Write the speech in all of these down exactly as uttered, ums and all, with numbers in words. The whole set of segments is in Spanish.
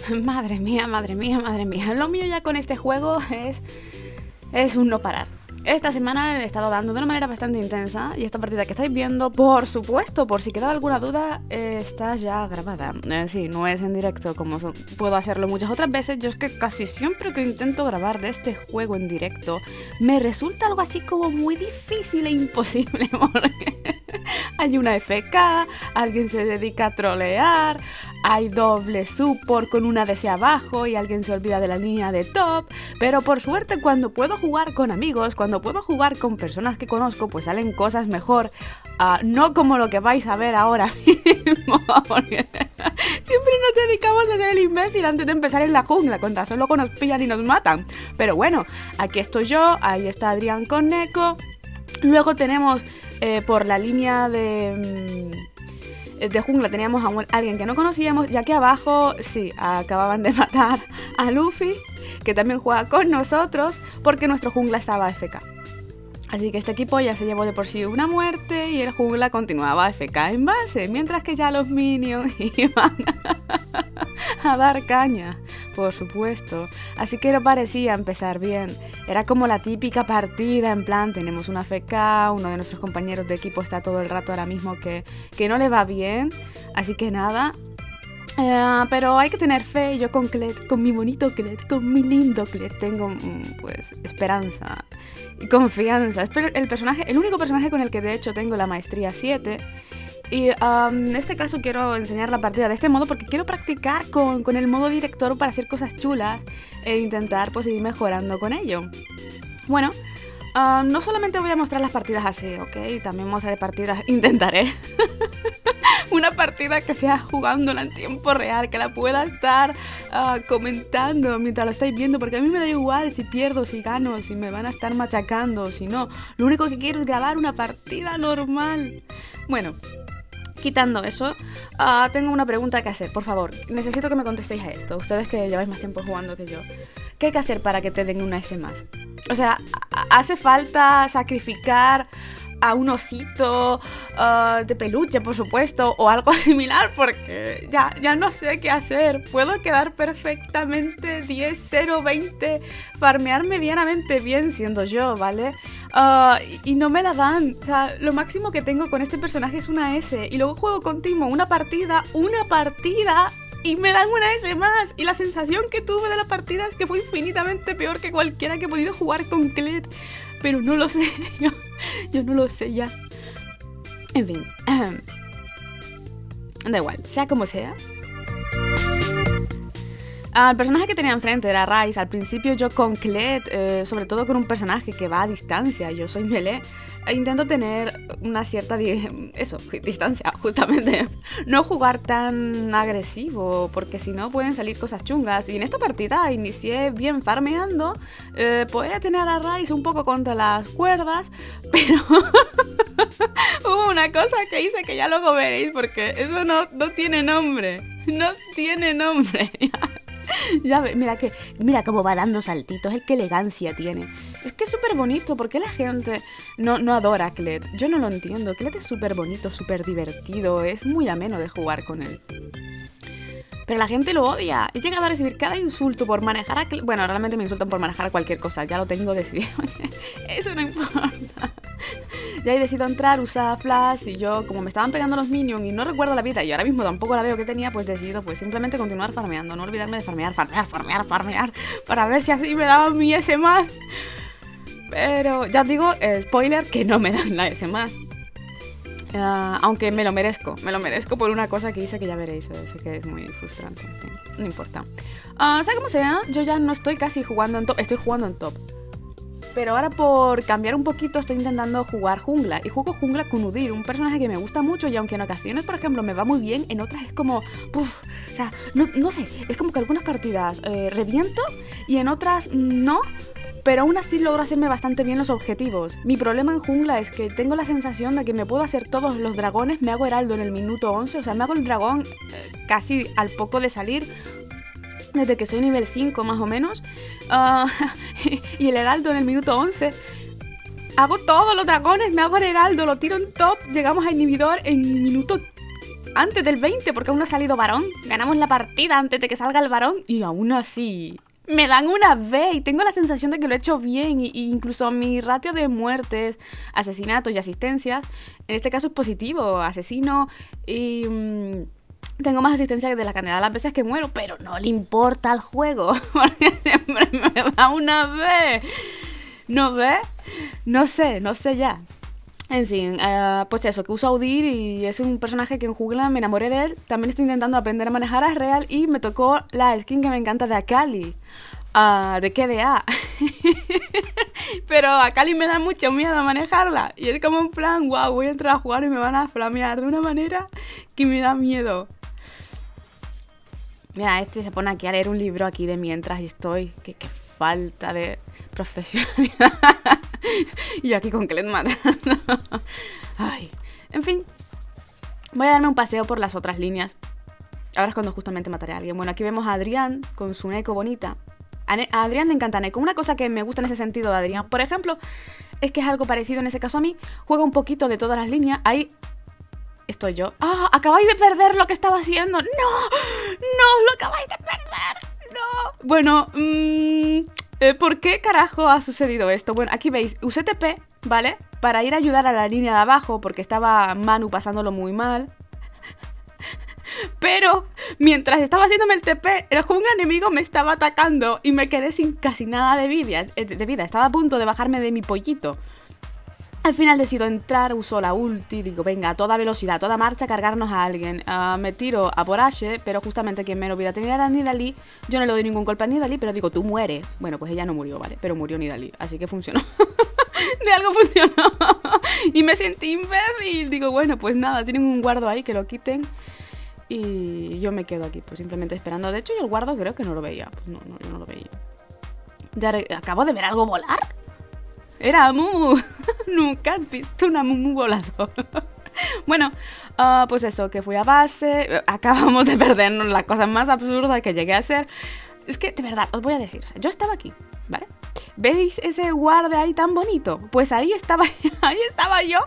Madre mía, madre mía, madre mía. Lo mío ya con este juego es, es un no parar. Esta semana le he estado dando de una manera bastante intensa y esta partida que estáis viendo, por supuesto, por si quedaba alguna duda, eh, está ya grabada. Eh, sí, no es en directo como puedo hacerlo muchas otras veces. Yo es que casi siempre que intento grabar de este juego en directo me resulta algo así como muy difícil e imposible porque hay una F K, alguien se dedica a trolear, hay doble support con una D C abajo y alguien se olvida de la línea de top, pero por suerte cuando puedo jugar con amigos, cuando puedo jugar con personas que conozco, pues salen cosas mejor, uh, no como lo que vais a ver ahora mismo, porque siempre nos dedicamos a hacer el imbécil antes de empezar en la jungla, con razón luego nos pillan y nos matan, pero bueno, aquí estoy yo, ahí está Adrián con Neko, luego tenemos eh, por la línea de... de jungla teníamos a un, alguien que no conocíamos y aquí abajo, sí, acababan de matar a Luffy, que también juega con nosotros porque nuestro jungla estaba A F K. Así que este equipo ya se llevó de por sí una muerte y el jungla continuaba A F K en base, mientras que ya los minions iban a dar caña, por supuesto. Así que no parecía empezar bien. Era como la típica partida, en plan, tenemos una A F K, uno de nuestros compañeros de equipo está todo el rato ahora mismo que, que no le va bien. Así que nada. Uh, pero hay que tener fe, yo con Klett, con mi bonito Klett, con mi lindo Klett, tengo pues esperanza y confianza. Es el personaje, el único personaje con el que de hecho tengo la maestría siete. Y um, en este caso quiero enseñar la partida de este modo porque quiero practicar con, con el modo director para hacer cosas chulas e intentar pues ir mejorando con ello. Bueno, uh, no solamente voy a mostrar las partidas así, ¿ok? También mostraré partidas, intentaré una partida que sea jugándola en tiempo real, que la pueda estar uh, comentando mientras lo estáis viendo, porque a mí me da igual si pierdo, si gano, si me van a estar machacando, si no. Lo único que quiero es grabar una partida normal. Bueno, quitando eso, uh, tengo una pregunta que hacer, por favor. Necesito que me contestéis a esto, ustedes que lleváis más tiempo jugando que yo. ¿Qué hay que hacer para que te den una S más? O sea, ¿hace falta sacrificar a un osito uh, de peluche, por supuesto, o algo similar? Porque ya, ya no sé qué hacer. Puedo quedar perfectamente diez, cero, veinte, farmear medianamente bien siendo yo, ¿vale? Uh, y, y no me la dan. O sea, lo máximo que tengo con este personaje es una S. Y luego juego con Timo una partida, una partida... y me dan una S más, y la sensación que tuve de la partida es que fue infinitamente peor que cualquiera que he podido jugar con Klett. Pero no lo sé, yo, yo no lo sé ya. En fin, da igual, sea como sea. El personaje que tenía enfrente era Ryze. Al principio yo con Klett, eh, sobre todo con un personaje que va a distancia, yo soy melee, intento tener una cierta di eso, distancia, justamente. No jugar tan agresivo, porque si no pueden salir cosas chungas. Y en esta partida inicié bien farmeando, eh, podía tener a Ryze un poco contra las cuerdas, pero hubo una cosa que hice que ya luego veréis, porque eso no, no tiene nombre. No tiene nombre. Ya ve, mira que, mira cómo va dando saltitos, es que elegancia tiene. Es que es súper bonito, ¿por qué la gente no, no adora a Klett? Yo no lo entiendo, Klett es súper bonito, súper divertido, es muy ameno de jugar con él. Pero la gente lo odia. He llegado a recibir cada insulto por manejar a Klett. Bueno, realmente me insultan por manejar a cualquier cosa, ya lo tengo decidido. Eso no importa. Ya he decidido entrar, usar flash y yo, como me estaban pegando los minions y no recuerdo la vida y ahora mismo tampoco la veo que tenía, pues decido pues simplemente continuar farmeando, no olvidarme de farmear, farmear, farmear, farmear, para ver si así me daban mi S más. Pero ya os digo, eh, spoiler, que no me dan la S más. Uh, aunque me lo merezco, me lo merezco por una cosa que hice que ya veréis, eh, sé que es muy frustrante, en fin, no importa. Uh, sea como sea, yo ya no estoy casi jugando en top, estoy jugando en top. Pero ahora por cambiar un poquito estoy intentando jugar jungla. Y juego jungla con Udyr, un personaje que me gusta mucho y aunque en ocasiones, por ejemplo, me va muy bien, en otras es como... Puff, o sea, no, no sé, es como que algunas partidas eh, reviento y en otras no, pero aún así logro hacerme bastante bien los objetivos. Mi problema en jungla es que tengo la sensación de que me puedo hacer todos los dragones, me hago heraldo en el minuto once, o sea, me hago el dragón eh, casi al poco de salir, desde que soy nivel cinco más o menos, uh, y el heraldo en el minuto once. Hago todos los dragones, me hago el heraldo, lo tiro en top, llegamos a inhibidor en minuto antes del veinte, porque aún no ha salido varón. Ganamos la partida antes de que salga el varón y aún así me dan una B y tengo la sensación de que lo he hecho bien. Y, y incluso mi ratio de muertes, asesinatos y asistencias, en este caso es positivo. Asesino y... Mmm, tengo más asistencia de la cantidad de las veces que muero, pero no le importa al juego, porque siempre me da una B. ¿No ve? No sé, no sé ya. En fin, uh, pues eso, que uso Audir y es un personaje que en jungla me enamoré de él. También estoy intentando aprender a manejar a Real y me tocó la skin que me encanta de Akali, uh, de K D A. Pero Akali me da mucho miedo manejarla y es como un plan, wow, voy a entrar a jugar y me van a flamear de una manera que me da miedo. Mira, este se pone aquí a leer un libro aquí de mientras y estoy... Qué, qué falta de profesionalidad. Y yo aquí con Kled matando. Ay. En fin. Voy a darme un paseo por las otras líneas. Ahora es cuando justamente mataré a alguien. Bueno, aquí vemos a Adrián con su Neeko bonita. A, ne a Adrián le encanta Neeko. Una cosa que me gusta en ese sentido de Adrián, por ejemplo, es que es algo parecido en ese caso a mí. Juega un poquito de todas las líneas. Ahí... estoy yo. ¡Ah! Acabáis de perder lo que estaba haciendo. ¡No! ¡No! ¡Lo acabáis de perder! ¡No! Bueno, mmm, eh, ¿por qué carajo ha sucedido esto? Bueno, aquí veis, usé T P, ¿vale? Para ir a ayudar a la línea de abajo, porque estaba Manu pasándolo muy mal. Pero, mientras estaba haciéndome el T P, el jungla enemigo me estaba atacando y me quedé sin casi nada de vida. De vida. Estaba a punto de bajarme de mi pollito. Al final decido entrar, uso la ulti, digo, venga, a toda velocidad, a toda marcha, cargarnos a alguien. Uh, me tiro a por Ashe, pero justamente quien menos vida tenía era Nidalee. Yo no le doy ningún golpe a Nidalee, pero digo, tú mueres. Bueno, pues ella no murió, ¿vale? Pero murió Nidalee, así que funcionó. De algo funcionó. Y me sentí imbécil. Digo, bueno, pues nada, tienen un guardo ahí, que lo quiten. Y yo me quedo aquí, pues simplemente esperando. De hecho, yo el guardo creo que no lo veía. Pues no, no, yo no lo veía. Ya acabo de ver algo volar. Era Mumu. Nunca has visto una Mumu volador. Bueno, uh, pues eso, que fui a base. Acabamos de perdernos las cosas más absurdas que llegué a ser. Es que, de verdad, os voy a decir, o sea, yo estaba aquí, ¿vale? ¿Veis ese guardia ahí tan bonito? Pues ahí estaba, ahí estaba yo.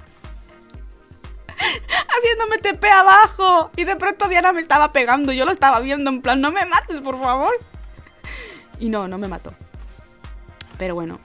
Haciéndome T P abajo. Y de pronto Diana me estaba pegando. Yo lo estaba viendo en plan, no me mates, por favor. Y no, no me mató. Pero bueno.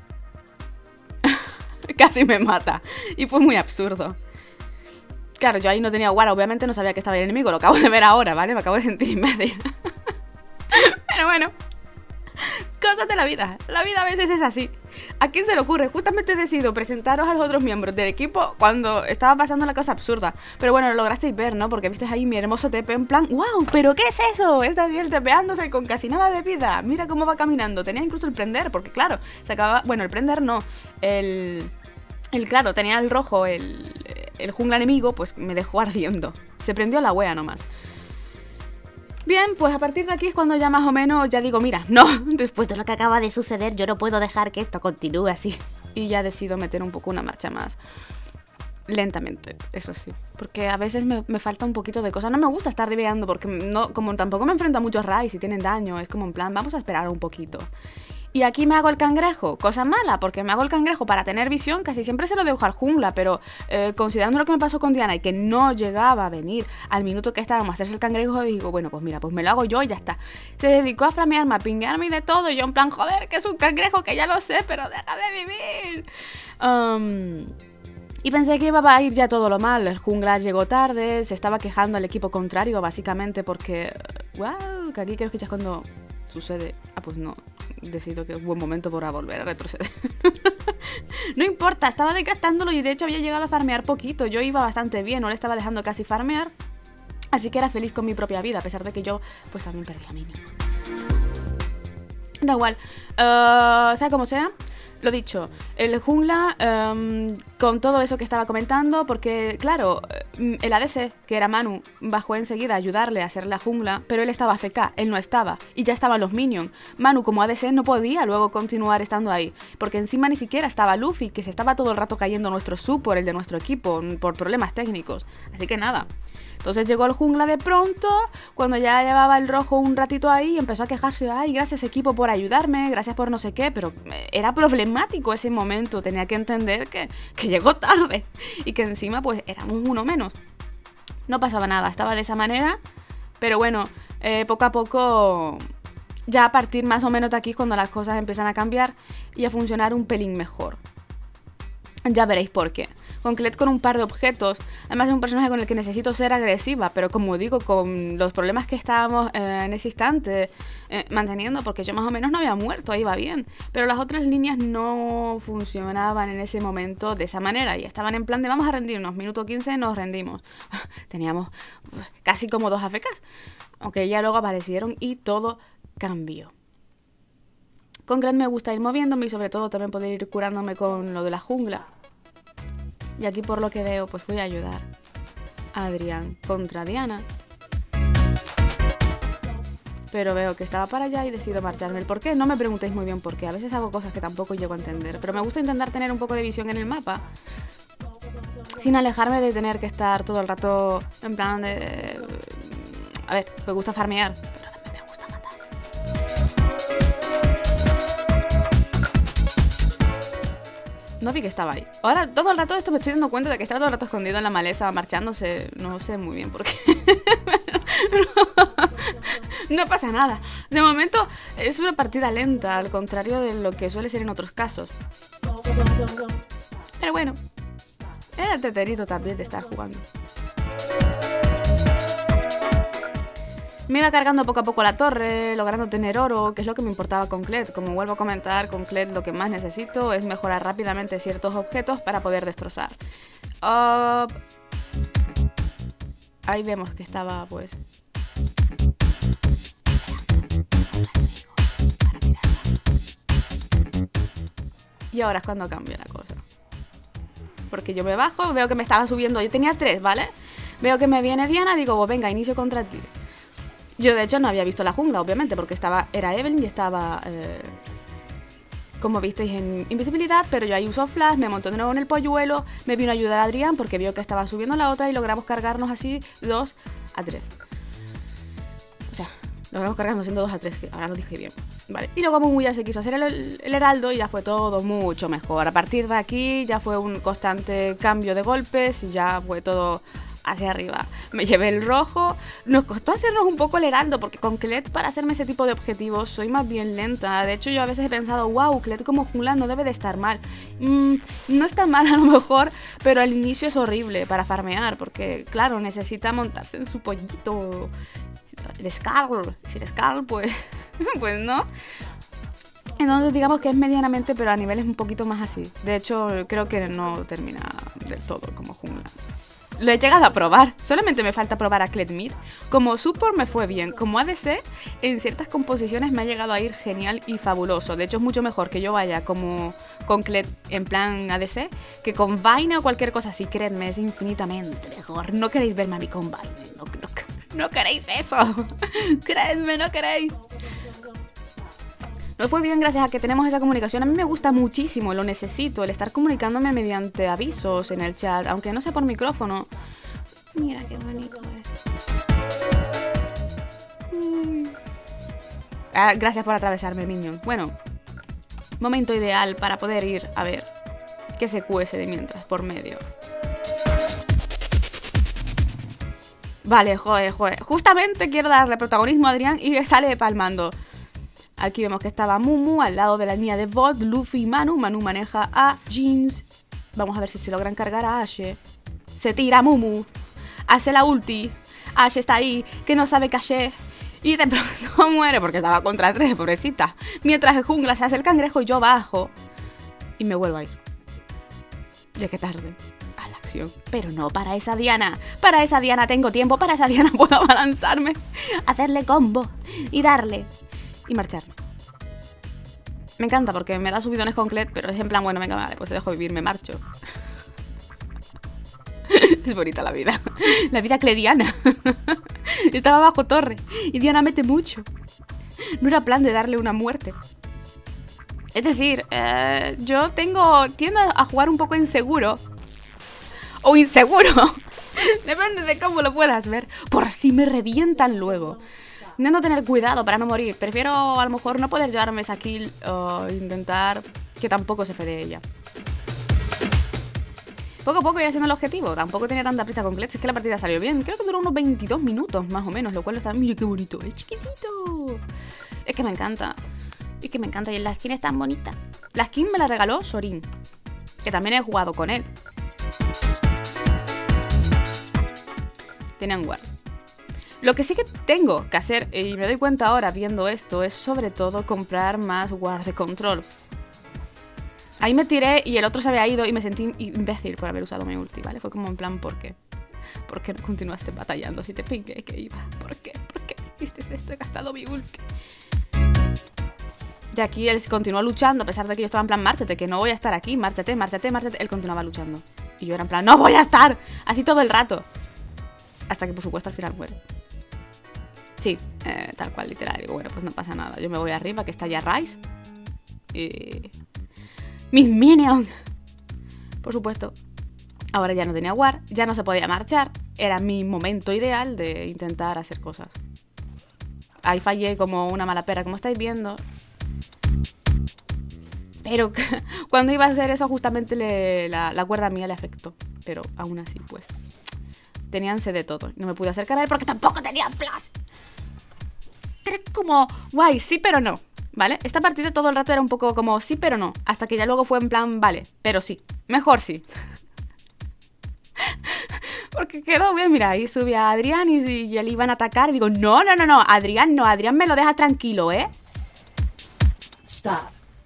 Casi me mata. Y fue muy absurdo. Claro, yo ahí no tenía guarda. Obviamente no sabía que estaba el enemigo. Lo acabo de ver ahora, ¿vale? Me acabo de sentir imbécil. Pero bueno. Cosas de la vida. La vida a veces es así. ¿A quién se le ocurre? Justamente decido presentaros a los otros miembros del equipo cuando estaba pasando la cosa absurda. Pero bueno, lo lograsteis ver, ¿no? Porque visteis ahí mi hermoso T P en plan, ¡wow! ¿Pero qué es eso? Es Daniel tepeándose con casi nada de vida. Mira cómo va caminando. Tenía incluso el prender, porque claro, se acaba... Bueno, el prender no. El... El claro, tenía el rojo, el, el jungla enemigo, pues me dejó ardiendo. Se prendió la wea nomás. Bien, pues a partir de aquí es cuando ya más o menos ya digo, mira, no, después de lo que acaba de suceder yo no puedo dejar que esto continúe así. Y ya decido meter un poco una marcha más lentamente, eso sí. Porque a veces me, me falta un poquito de cosas. No me gusta estar diveando porque no, como tampoco me enfrento a muchos raids y tienen daño, es como en plan, vamos a esperar un poquito. Y aquí me hago el cangrejo, cosa mala, porque me hago el cangrejo para tener visión, casi siempre se lo dejo al jungla, pero eh, considerando lo que me pasó con Diana y que no llegaba a venir al minuto que estábamos a hacerse el cangrejo, digo, bueno, pues mira, pues me lo hago yo y ya está. Se dedicó a flamearme, a pinguearme y de todo, y yo en plan, joder, que es un cangrejo, que ya lo sé, pero deja de vivir. Um... Y pensé que iba a ir ya todo lo mal, el jungla llegó tarde, se estaba quejando el equipo contrario, básicamente, porque... ¡Wow! Que aquí creo que ya es cuando sucede... Ah, pues no... Decido que es buen momento para volver a retroceder. No importa, estaba desgastándolo y de hecho había llegado a farmear poquito. Yo iba bastante bien, no le estaba dejando casi farmear. Así que era feliz con mi propia vida, a pesar de que yo pues también perdí a minions. Da igual, uh, sea como sea. Lo dicho, el jungla, um, con todo eso que estaba comentando, porque, claro, el A D C, que era Manu, bajó enseguida a ayudarle a hacer la jungla, pero él estaba A F K, él no estaba, y ya estaban los minions. Manu, como A D C, no podía luego continuar estando ahí, porque encima ni siquiera estaba Luffy, que se estaba todo el rato cayendo nuestro support, el de nuestro equipo, por problemas técnicos. Así que nada. Entonces llegó el jungla de pronto, cuando ya llevaba el rojo un ratito ahí, y empezó a quejarse, ay, gracias equipo por ayudarme, gracias por no sé qué, pero era problemático ese momento, tenía que entender que, que llegó tarde, y que encima pues éramos uno menos. no pasaba nada, estaba de esa manera. Pero bueno, eh, poco a poco, ya a partir más o menos de aquí es cuando las cosas empiezan a cambiar y a funcionar un pelín mejor. Ya veréis por qué. Con Klett, con un par de objetos, además es un personaje con el que necesito ser agresiva, pero como digo, con los problemas que estábamos eh, en ese instante eh, manteniendo, porque yo más o menos no había muerto, iba bien, pero las otras líneas no funcionaban en ese momento de esa manera y estaban en plan de vamos a rendirnos, minuto quince nos rendimos. Teníamos casi como dos A F Ks, aunque ya luego aparecieron y todo cambió. Con Klett me gusta ir moviéndome y sobre todo también poder ir curándome con lo de la jungla. Y aquí por lo que veo pues voy a ayudar a Adrián contra Diana. Pero veo que estaba para allá y decido marcharme. ¿El por qué? No me preguntéis muy bien por qué. A veces hago cosas que tampoco llego a entender. Pero me gusta intentar tener un poco de visión en el mapa. Sin alejarme de tener que estar todo el rato en plan de... A ver, me gusta farmear. No vi que estaba ahí. Ahora, todo el rato esto me estoy dando cuenta de que estaba todo el rato escondido en la maleza, marchándose. No sé muy bien por qué. no, no pasa nada. De momento, es una partida lenta, al contrario de lo que suele ser en otros casos. Pero bueno, era entretenido también de estar jugando. Me iba cargando poco a poco la torre, logrando tener oro, que es lo que me importaba con Klett. Como vuelvo a comentar, con Klett lo que más necesito es mejorar rápidamente ciertos objetos para poder destrozar. Uh, ahí vemos que estaba, pues... Y ahora es cuando cambia la cosa. Porque yo me bajo, veo que me estaba subiendo, yo tenía tres, ¿vale? Veo que me viene Diana, digo, pues venga, inicio contra ti. Yo de hecho no había visto la jungla, obviamente, porque estaba era Evelyn y estaba, eh, como visteis, en invisibilidad, pero yo ahí uso flash, me montó de nuevo en el polluelo, me vino a ayudar a Adrián porque vio que estaba subiendo la otra y logramos cargarnos así dos a tres. O sea, logramos cargarnos siendo dos a tres, que ahora lo dije bien. Vale, y luego Mumu ya se quiso hacer el, el heraldo y ya fue todo mucho mejor. A partir de aquí ya fue un constante cambio de golpes y ya fue todo... hacia arriba. Me llevé el rojo. Nos costó hacernos un poco el heraldo porque con Klett para hacerme ese tipo de objetivos soy más bien lenta. De hecho yo a veces he pensado, wow, Klett como jungla no debe de estar mal. Mm, no está mal a lo mejor, pero al inicio es horrible para farmear porque claro, necesita montarse en su pollito. El Skarl. Si el Skarl pues, pues no. Entonces digamos que es medianamente, pero a niveles un poquito más así. De hecho creo que no termina del todo como jungla. Lo he llegado a probar, solamente me falta probar a Klett Mid. Como support me fue bien, como A D C en ciertas composiciones me ha llegado a ir genial y fabuloso. De hecho es mucho mejor que yo vaya como con Klett en plan A D C que con Vayne o cualquier cosa así, creedme, es infinitamente mejor. No queréis verme a mí con Vayne, no, no, no queréis eso, creedme, no queréis. Nos fue bien gracias a que tenemos esa comunicación. A mí me gusta muchísimo, lo necesito, el estar comunicándome mediante avisos en el chat, aunque no sea por micrófono. Mira qué bonito es. Mm. Ah, gracias por atravesarme, Minion. Bueno, momento ideal para poder ir a ver qué se cuece de mientras por medio. Vale, joder, joder. Justamente quiero darle protagonismo a Adrián y sale palmando. Aquí vemos que estaba Mumu al lado de la línea de bot, Luffy y Manu. Manu maneja a Jeans. Vamos a ver si se logran cargar a Ashe. Se tira Mumu. Hace la ulti. Ashe está ahí, que no sabe que Ashe. Y de pronto muere porque estaba contra tres, pobrecita. Mientras el jungla se hace el cangrejo y yo bajo. Y me vuelvo a ir. Ya que tarde. A la acción. Pero no para esa Diana. Para esa Diana tengo tiempo. Para esa Diana puedo abalanzarme. Hacerle combo. Y darle. Y marcharme. Me encanta porque me da subidones con Klett, pero es en plan, bueno, venga, vale, pues te dejo vivir, me marcho. Es bonita la vida. La vida clediana. Estaba bajo torre y Diana mete mucho. No era plan de darle una muerte. Es decir, eh, yo tengo... tiendo a jugar un poco inseguro. O inseguro. Depende de cómo lo puedas ver. Por si me revientan luego. Intento tener cuidado para no morir. Prefiero a lo mejor no poder llevarme esa kill o intentar que tampoco se fede ella. Poco a poco iba haciendo el objetivo. Tampoco tenía tanta prisa con Klett. Es que la partida salió bien. Creo que duró unos veintidós minutos más o menos. Lo cual está... Mira qué bonito. Es chiquitito. Es que me encanta. Es que me encanta. Y la skin es tan bonita. La skin me la regaló Sorin. Que también he jugado con él. Tienen War. Lo que sí que tengo que hacer, y me doy cuenta ahora viendo esto, es sobre todo comprar más War de control. Ahí me tiré y el otro se había ido y me sentí imbécil por haber usado mi ulti, ¿vale? Fue como en plan, ¿por qué? ¿Por qué no continuaste batallando si te pingué que iba? ¿Por qué? ¿Por qué hiciste esto? He gastado mi ulti. Y aquí él continuó luchando, a pesar de que yo estaba en plan, márchate, que no voy a estar aquí, márchate, márchate, márchate. Él continuaba luchando. Y yo era en plan, ¡no voy a estar! Así todo el rato. Hasta que, por supuesto, al final muere. Sí, eh, tal cual, literal. Digo, bueno, pues no pasa nada. Yo me voy arriba, que está ya Ryze. Y... ¡mis minions! Por supuesto. Ahora ya no tenía War, ya no se podía marchar. Era mi momento ideal de intentar hacer cosas. Ahí fallé como una mala pera, como estáis viendo. Pero cuando iba a hacer eso, justamente le, la, la cuerda mía le afectó. Pero aún así, pues... tenían sed de todo. No me pude acercar a él porque tampoco tenía flash. Era como, guay, sí pero no, ¿vale? Esta partida todo el rato era un poco como sí pero no. Hasta que ya luego fue en plan, vale, pero sí. Mejor sí. Porque quedó bien, mira, ahí subí a Adrián y, y él iban a atacar. Y digo, no, no, no, no, Adrián no, Adrián me lo deja tranquilo, ¿eh? Stop.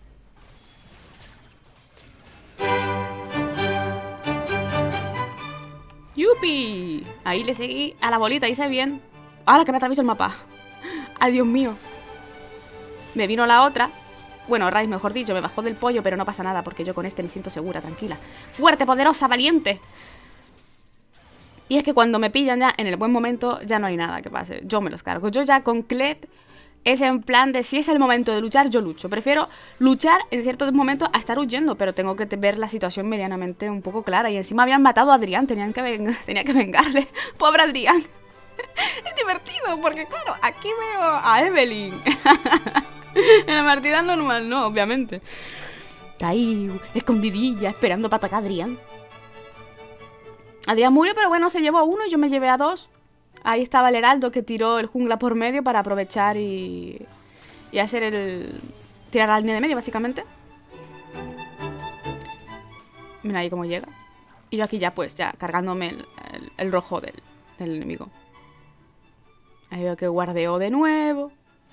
¡Yupi! Ahí le seguí a la bolita, hice bien. ¡Hala, que me atravieso el mapa! ¡Ay, Dios mío! Me vino la otra. Bueno, Ryze, mejor dicho, me bajó del pollo, pero no pasa nada, porque yo con este me siento segura, tranquila. ¡Fuerte, poderosa, valiente! Y es que cuando me pillan ya en el buen momento, ya no hay nada que pase. Yo me los cargo. Yo ya con Klett es en plan de si es el momento de luchar, yo lucho. Prefiero luchar en ciertos momentos a estar huyendo, pero tengo que ver la situación medianamente un poco clara. Y encima habían matado a Adrián, tenían que ven tenía que vengarle. ¡Pobre Adrián! Es divertido, porque claro, aquí veo a Evelynn. En la partida normal no, obviamente. Está ahí, escondidilla, esperando para atacar a Adrián. Adrián murió, pero bueno, se llevó a uno y yo me llevé a dos. Ahí estaba el heraldo que tiró el jungla por medio para aprovechar y, y hacer el... tirar a la línea de medio, básicamente. Mira ahí cómo llega. Y yo aquí ya, pues, ya cargándome el, el, el rojo del, del enemigo. Ahí veo que guardeo de nuevo.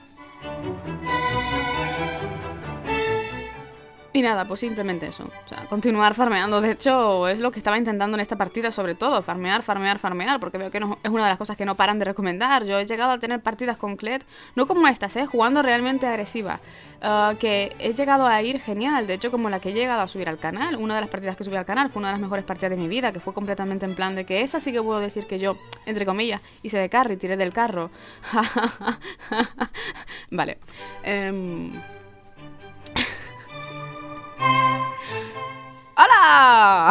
Y nada, pues simplemente eso. O sea, continuar farmeando. De hecho, es lo que estaba intentando en esta partida, sobre todo. Farmear, farmear, farmear. Porque veo que no, es una de las cosas que no paran de recomendar. Yo he llegado a tener partidas con Klett, no como estas, ¿eh? Jugando realmente agresiva. Uh, que he llegado a ir genial. De hecho, como la que he llegado a subir al canal. Una de las partidas que subí al canal fue una de las mejores partidas de mi vida. Que fue completamente en plan de que esa sí que puedo decir que yo, entre comillas, hice de carry, tiré del carro. Vale. Um... ¡Hola!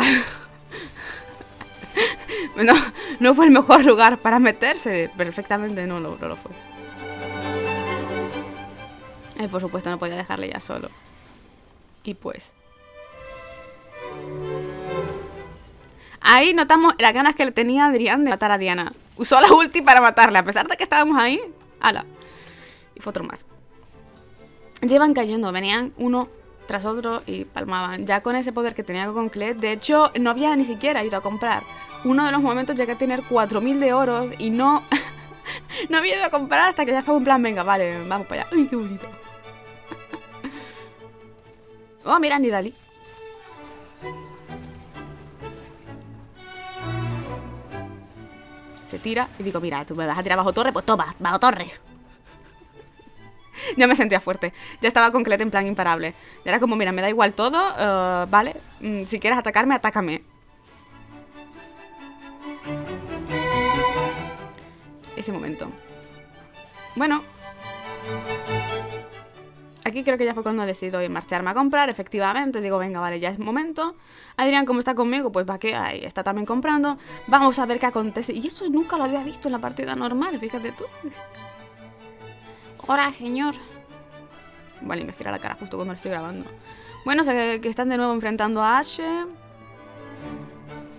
No, no fue el mejor lugar para meterse. Perfectamente no lo, no lo fue. Y por supuesto no podía dejarle ya solo. Y pues... ahí notamos las ganas que le tenía Adrián de matar a Diana. Usó la ulti para matarle, a pesar de que estábamos ahí. ¡Hala! Y fue otro más. Llevan cayendo, venían uno tras otro y palmaban. Ya con ese poder que tenía con Klett, de hecho, no había ni siquiera ido a comprar. Uno de los momentos llegué a tener cuatro mil de oros y no... no había ido a comprar hasta que ya fue un plan, venga, vale, vamos para allá. ¡Uy, qué bonito! Oh, mira, Nidalee. Se tira y digo, mira, tú me vas a tirar bajo torre, pues toma, bajo torre. Ya me sentía fuerte. Ya estaba con Klett en plan imparable. Ya era como, mira, me da igual todo, uh, vale. Mm, si quieres atacarme, atácame. Ese momento. Bueno. Aquí creo que ya fue cuando decido marcharme a comprar, efectivamente. Digo, venga, vale, ya es momento. Adrián, como está conmigo, pues va que ahí está también comprando. Vamos a ver qué acontece. Y eso nunca lo había visto en la partida normal, fíjate tú. Hola, señor. Vale, me gira la cara justo cuando lo estoy grabando. Bueno, sé que están de nuevo enfrentando a Ashe.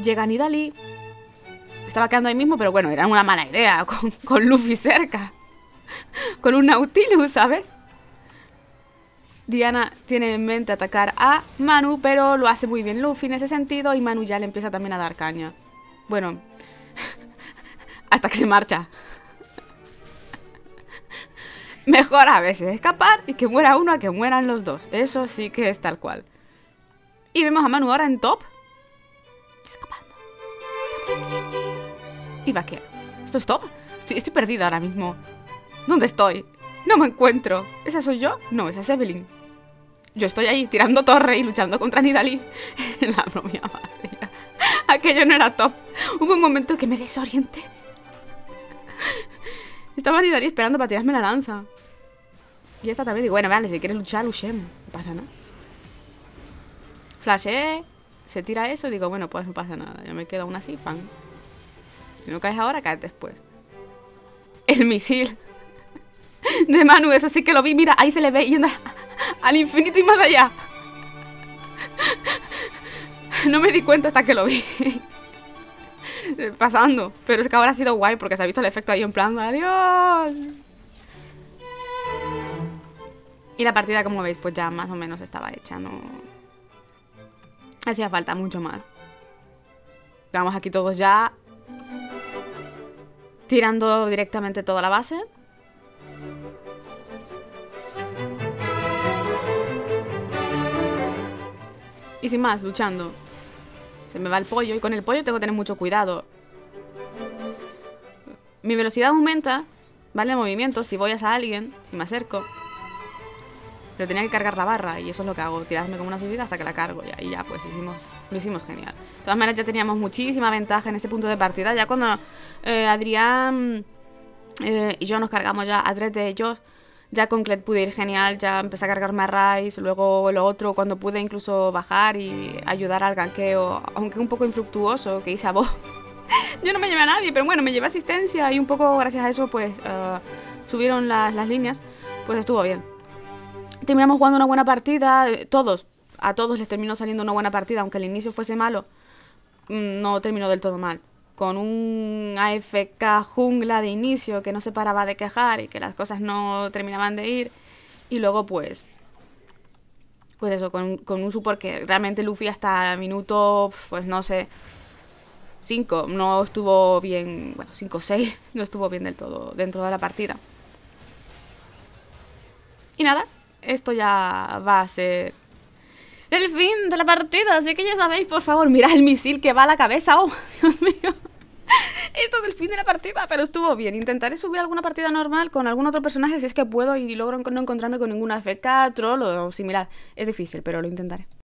Llega Nidalee. Estaba quedando ahí mismo, pero bueno, era una mala idea con, con Luffy cerca. Con un Nautilus, ¿sabes? Diana tiene en mente atacar a Manu, pero lo hace muy bien Luffy en ese sentido y Manu ya le empieza también a dar caña. Bueno, hasta que se marcha. Mejor a veces escapar y que muera uno a que mueran los dos. Eso sí que es tal cual. Y vemos a Manu ahora en top. Escapando. Y vaquero. ¿Esto es top? Estoy, estoy perdida ahora mismo. ¿Dónde estoy? No me encuentro. ¿Esa soy yo? No, esa es Evelyn. Yo estoy ahí tirando torre y luchando contra Nidalee. La bromia más ella. Aquello no era top. Hubo un momento que me desorienté. Estaba Nidalee esperando para tirarme la lanza. Y esta también digo, bueno, vale, si quieres luchar, luchemos. No pasa nada. Flashé. Se tira eso y digo, bueno, pues no pasa nada. Yo me quedo aún así, fan. Si no caes ahora, caes después. El misil de Manu, eso sí que lo vi. Mira, ahí se le ve yendo al infinito y más allá. No me di cuenta hasta que lo vi pasando. Pero es que ahora ha sido guay porque se ha visto el efecto ahí en plan, adiós. Y la partida, como veis, pues ya más o menos estaba hecha. No hacía falta mucho más. Estamos aquí todos ya tirando directamente toda la base. Y sin más, luchando. Se me va el pollo y con el pollo tengo que tener mucho cuidado. Mi velocidad aumenta, ¿vale? El movimiento, si voy hacia alguien, si me acerco. Pero tenía que cargar la barra y eso es lo que hago. Tirarme como una subida hasta que la cargo. Y ahí ya pues hicimos, lo hicimos genial. De todas maneras ya teníamos muchísima ventaja en ese punto de partida. Ya cuando eh, Adrián eh, y yo nos cargamos ya a tres de ellos, ya con Kled pude ir genial. Ya empecé a cargarme a Rice. Luego lo otro, cuando pude incluso bajar y ayudar al ganqueo, aunque un poco infructuoso, que hice a Bo. Yo no me llevé a nadie, pero bueno, me llevé asistencia y un poco gracias a eso pues uh, subieron las, las líneas. Pues estuvo bien. Terminamos jugando una buena partida, todos, a todos les terminó saliendo una buena partida, aunque el inicio fuese malo, no terminó del todo mal. Con un A F K jungla de inicio que no se paraba de quejar y que las cosas no terminaban de ir. Y luego pues, pues eso, con, con un support que realmente Luffy hasta minuto, pues no sé, cinco, no estuvo bien, bueno, cinco o seis, no estuvo bien del todo dentro de la partida. Y nada. Esto ya va a ser el fin de la partida, así que ya sabéis, por favor, mirad el misil que va a la cabeza. ¡Oh, Dios mío! Esto es el fin de la partida, pero estuvo bien. Intentaré subir alguna partida normal con algún otro personaje si es que puedo y logro no encontrarme con ninguna F K, troll o similar. Es difícil, pero lo intentaré.